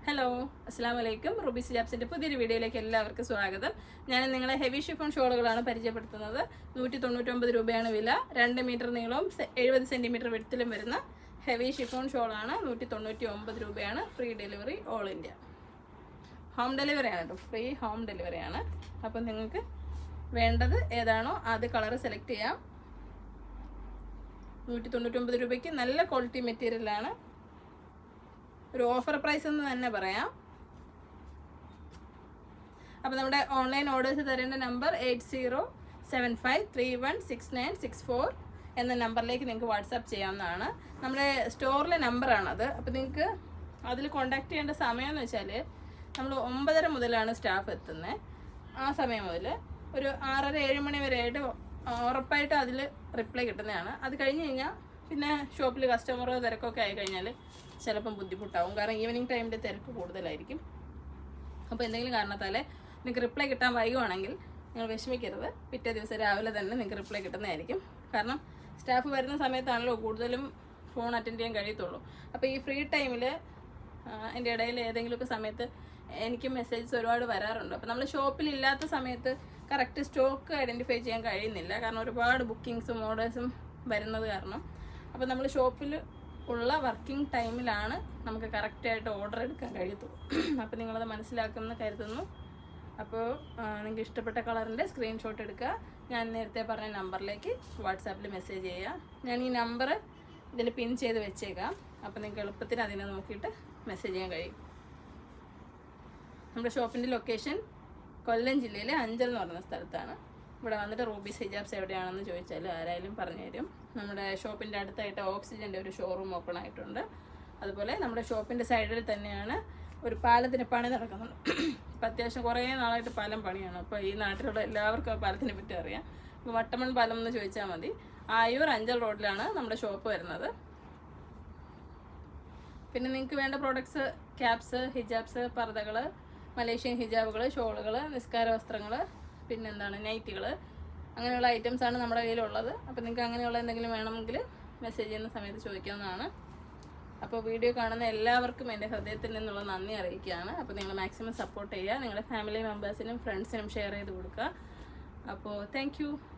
Hello അസ്സലാമു അലൈക്കും rupees ഹിജാബ്സിൻ്റെ പുതിയൊരു വീഡിയോയിലേക്ക് എല്ലാവർക്കും സ്വാഗതം. ഞാൻ നിങ്ങളെ ഹെവി ഷിഫോൺ ഷോളുകളാണ് പരിചയപ്പെടുത്തുന്നത്. 199 രൂപയാണ് വില. 2 മീറ്റർ നീളവും 70 സെൻറ്റിമീറ്റർ വിഡ്ത്തിലും വരുന്ന ഹെവി ഷിഫോൺ ഷോളാണ്. 199 രൂപയാണ്. Free delivery all India. Home ഡെലിവറിയാണ് കേട്ടോ, ഫ്രീ ഹോം ഡെലിവറിയാണ്. അപ്പം നിങ്ങൾക്ക് വേണ്ടത് ഏതാണോ അത് കളർ സെലക്ട് ചെയ്യാം. 199 രൂപയ്ക്ക് നല്ല ക്വാളിറ്റി മെറ്റീരിയലാണ്. ഒരു ഓഫർ പ്രൈസ് എന്ന് തന്നെ പറയാം. അപ്പോൾ നമ്മുടെ ഓൺലൈൻ ഓർഡേഴ്സ് തരേണ്ട നമ്പർ 8075316964 എന്ന നമ്പറിലേക്ക് നിങ്ങൾക്ക് വാട്സാപ്പ് ചെയ്യാവുന്നതാണ്. നമ്മുടെ സ്റ്റോറിലെ നമ്പറാണത്. അപ്പോൾ നിങ്ങൾക്ക് അതിൽ കോൺടാക്ട് ചെയ്യേണ്ട സമയം എന്ന് വെച്ചാൽ നമ്മൾ 9:30 മുതലാണ് സ്റ്റാഫ് എത്തുന്നത്. ആ സമയം മുതൽ ഒരു 6:30-7 മണി വരെ ആയിട്ട് ഉറപ്പായിട്ട് അതിൽ റിപ്ലൈ കിട്ടുന്നതാണ്. അത് കഴിഞ്ഞ് കഴിഞ്ഞാൽ പിന്നെ ഷോപ്പിൽ കസ്റ്റമർ തിരക്കൊക്കെ ആയി കഴിഞ്ഞാൽ ചിലപ്പം ബുദ്ധിമുട്ടാവും. കാരണം ഈവനിങ് ടൈമിൻ്റെ തിരക്ക് കൂടുതലായിരിക്കും. അപ്പോൾ എന്തെങ്കിലും കാരണത്താൽ നിങ്ങൾക്ക് റിപ്ലൈ കിട്ടാൻ വൈകുവാണെങ്കിൽ നിങ്ങൾ വിഷമിക്കരുത്. പിറ്റേ ദിവസം രാവിലെ തന്നെ നിങ്ങൾക്ക് റിപ്ലൈ കിട്ടുന്നതായിരിക്കും. കാരണം സ്റ്റാഫ് വരുന്ന സമയത്താണല്ലോ കൂടുതലും ഫോൺ അറ്റൻഡ് ചെയ്യാൻ കഴിയത്തുള്ളൂ. അപ്പോൾ ഈ ഫ്രീ ടൈമിൽ എൻ്റെ ഇടയിൽ ഏതെങ്കിലുമൊക്കെ സമയത്ത് എനിക്ക് മെസ്സേജസ് ഒരുപാട് വരാറുണ്ട്. അപ്പോൾ നമ്മൾ ഷോപ്പിലില്ലാത്ത സമയത്ത് കറക്റ്റ് സ്റ്റോക്ക് ഐഡൻറ്റിഫൈ ചെയ്യാൻ കഴിയുന്നില്ല. കാരണം ഒരുപാട് ബുക്കിങ്സും ഓർഡേഴ്സും വരുന്നത് കാരണം. അപ്പോൾ നമ്മൾ ഷോപ്പിൽ ഉള്ള വർക്കിംഗ് ടൈമിലാണ് നമുക്ക് കറക്റ്റായിട്ട് ഓർഡർ എടുക്കാൻ കഴിയത്തുള്ളൂ. അപ്പോൾ നിങ്ങളത് മനസ്സിലാക്കുമെന്ന് കരുതുന്നു. അപ്പോൾ നിങ്ങൾക്ക് ഇഷ്ടപ്പെട്ട കളറിൻ്റെ സ്ക്രീൻഷോട്ട് എടുക്കുക. ഞാൻ നേരത്തെ പറഞ്ഞ നമ്പറിലേക്ക് വാട്സാപ്പിൽ മെസ്സേജ് ചെയ്യുക. ഞാൻ ഈ നമ്പർ ഇതിൽ പിൻ ചെയ്ത് വെച്ചേക്കാം. അപ്പോൾ നിങ്ങൾക്ക് എളുപ്പത്തിന് അതിനെ നോക്കിയിട്ട് മെസ്സേജ് ചെയ്യാൻ കഴിയും. നമ്മുടെ ഷോപ്പിൻ്റെ ലൊക്കേഷൻ കൊല്ലം ജില്ലയിലെ അഞ്ചൽ എന്ന് പറയുന്ന സ്ഥലത്താണ്. ഇവിടെ വന്നിട്ട് റൂബീസ് ഹിജാബ്സ് എവിടെയാണെന്ന് ചോദിച്ചാൽ ആരായാലും പറഞ്ഞു തരും. നമ്മുടെ ഷോപ്പിൻ്റെ അടുത്തായിട്ട് ഓക്സിജൻ്റെ ഒരു ഷോറൂം ഓപ്പൺ ആയിട്ടുണ്ട്. അതുപോലെ നമ്മുടെ ഷോപ്പിൻ്റെ സൈഡിൽ തന്നെയാണ് ഒരു പാലത്തിന് പണി നടക്കുന്നുണ്ട്. ഇപ്പം അത്യാവശ്യം കുറേ നാളായിട്ട് പാലം പണിയാണ്. അപ്പോൾ ഈ നാട്ടിലുള്ള എല്ലാവർക്കും ആ പാലത്തിനെ പറ്റി അറിയാം. അപ്പോൾ വട്ടമൺ പാലം എന്ന് ചോദിച്ചാൽ മതി. ആയൂർ അഞ്ചൽ റോഡിലാണ് നമ്മുടെ ഷോപ്പ് വരുന്നത്. പിന്നെ നിങ്ങൾക്ക് വേണ്ട പ്രോഡക്ട്സ് ക്യാപ്സ്, ഹിജാബ്സ്, പർദ്ദകൾ, മലേഷ്യൻ ഹിജാബുകൾ, ഷോളുകൾ, നിസ്കാര വസ്ത്രങ്ങൾ, പിന്നെന്താണ് നൈറ്റികൾ, അങ്ങനെയുള്ള ഐറ്റംസാണ് നമ്മുടെ കയ്യിലുള്ളത്. അപ്പോൾ നിങ്ങൾക്ക് അങ്ങനെയുള്ള എന്തെങ്കിലും വേണമെങ്കിൽ മെസ്സേജ് ചെയ്യുന്ന സമയത്ത് ചോദിക്കാവുന്നതാണ്. അപ്പോൾ വീഡിയോ കാണുന്ന എല്ലാവർക്കും എൻ്റെ ഹൃദയത്തിൽ നിന്നുള്ള നന്ദി അറിയിക്കുകയാണ്. അപ്പോൾ നിങ്ങൾ മാക്സിമം സപ്പോർട്ട് ചെയ്യുക. നിങ്ങളുടെ ഫാമിലി മെമ്പേഴ്സിനും ഫ്രണ്ട്സിനും ഷെയർ ചെയ്ത് കൊടുക്കുക. അപ്പോൾ താങ്ക് യു.